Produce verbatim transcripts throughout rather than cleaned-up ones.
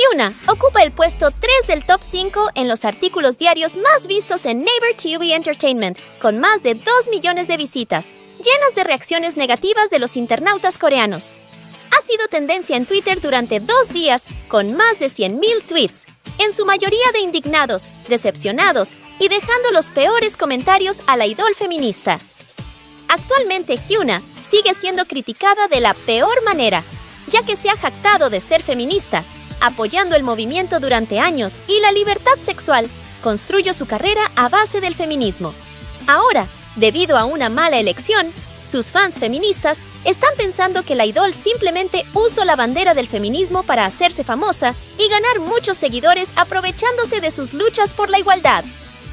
Hyuna ocupa el puesto tres del top cinco en los artículos diarios más vistos en Naver T V Entertainment, con más de dos millones de visitas, llenas de reacciones negativas de los internautas coreanos. Ha sido tendencia en Twitter durante dos días, con más de cien mil tweets, en su mayoría de indignados, decepcionados y dejando los peores comentarios a la idol feminista. Actualmente Hyuna sigue siendo criticada de la peor manera, ya que se ha jactado de ser feminista, apoyando el movimiento durante años y la libertad sexual, construyó su carrera a base del feminismo. Ahora, debido a una mala elección, sus fans feministas están pensando que la idol simplemente usó la bandera del feminismo para hacerse famosa y ganar muchos seguidores aprovechándose de sus luchas por la igualdad.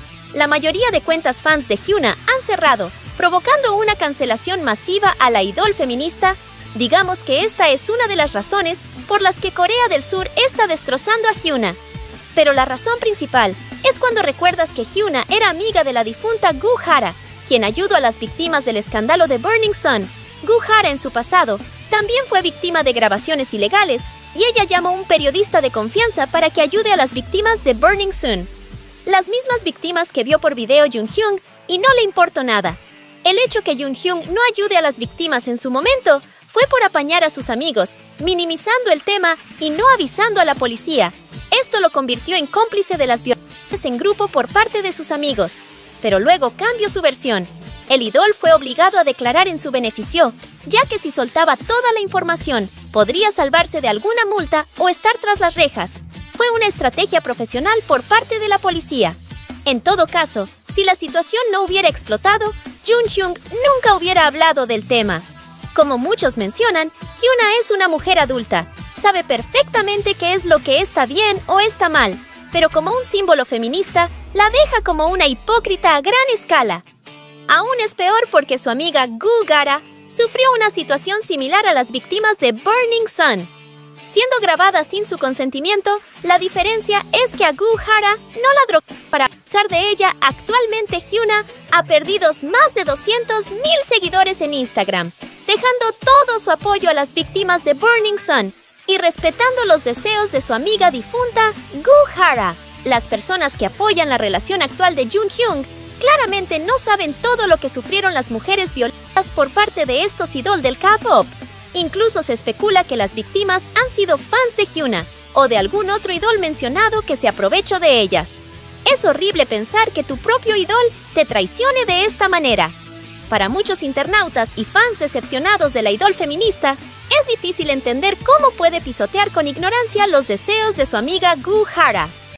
La mayoría de cuentas fans de Hyuna han cerrado, provocando una cancelación masiva a la idol feminista. Digamos que esta es una de las razones por las que Corea del Sur está destrozando a Hyuna. Pero la razón principal es cuando recuerdas que Hyuna era amiga de la difunta Gu Hara, quien ayudó a las víctimas del escándalo de Burning Sun. Gu Hara en su pasado también fue víctima de grabaciones ilegales y ella llamó a un periodista de confianza para que ayude a las víctimas de Burning Sun. Las mismas víctimas que vio por video Junghyun y no le importó nada. El hecho que Junghyun no ayude a las víctimas en su momento fue por apañar a sus amigos, minimizando el tema y no avisando a la policía. Esto lo convirtió en cómplice de las violencias en grupo por parte de sus amigos. Pero luego cambió su versión. El idol fue obligado a declarar en su beneficio, ya que si soltaba toda la información, podría salvarse de alguna multa o estar tras las rejas. Fue una estrategia profesional por parte de la policía. En todo caso, si la situación no hubiera explotado, Junghyun nunca hubiera hablado del tema. Como muchos mencionan, Hyuna es una mujer adulta. Sabe perfectamente qué es lo que está bien o está mal, pero como un símbolo feminista, la deja como una hipócrita a gran escala. Aún es peor porque su amiga Gu Hara sufrió una situación similar a las víctimas de Burning Sun. Siendo grabada sin su consentimiento, la diferencia es que a Gu Hara no la drogó para abusar de ella. Actualmente Hyuna ha perdido más de doscientos mil seguidores en Instagram, dejando todo su apoyo a las víctimas de Burning Sun y respetando los deseos de su amiga difunta Gu Hara. Las personas que apoyan la relación actual de Junghyun claramente no saben todo lo que sufrieron las mujeres violentadas por parte de estos idols del K-pop. Incluso se especula que las víctimas han sido fans de Hyuna o de algún otro idol mencionado que se aprovechó de ellas. Es horrible pensar que tu propio idol te traicione de esta manera. Para muchos internautas y fans decepcionados de la idol feminista, es difícil entender cómo puede pisotear con ignorancia los deseos de su amiga Gu Hara.